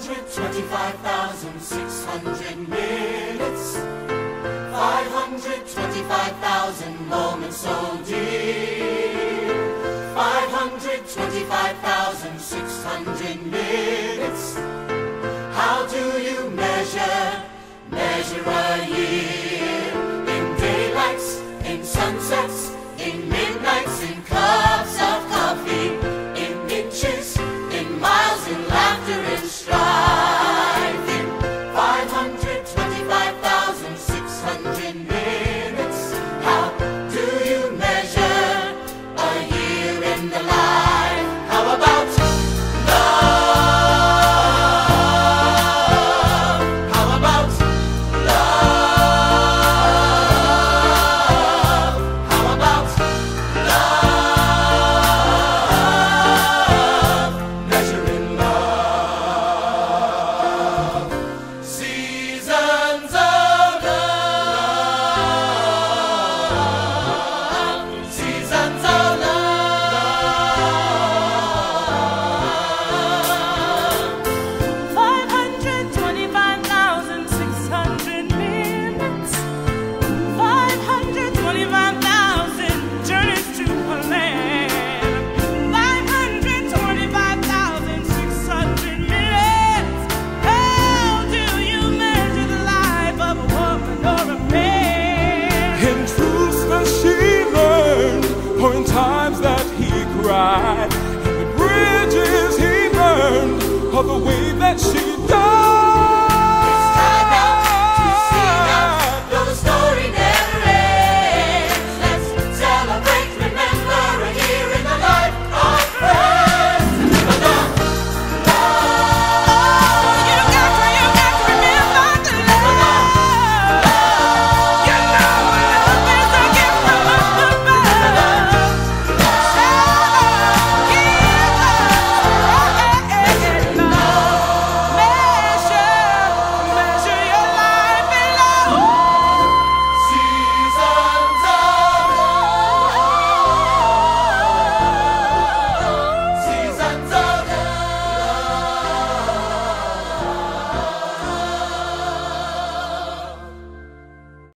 525,600 minutes, 525,000 moments so dear, 525,600 minutes. How do you measure a year? In daylights, in sunsets, in midnights, in cups of coffee, in inches, in miles, in laughter, in strife, in 525,600 minutes. How do you measure a year in the life? How about love? How about love? How about love? Measuring love. Seasons of love. Seasons of love. 525,600 minutes, 525,000 journeys to a land, 525,600 minutes. How do you measure the life of a woman or a man? In truths that she learned, or in times that he cried, and the bridges he burned, or the way that she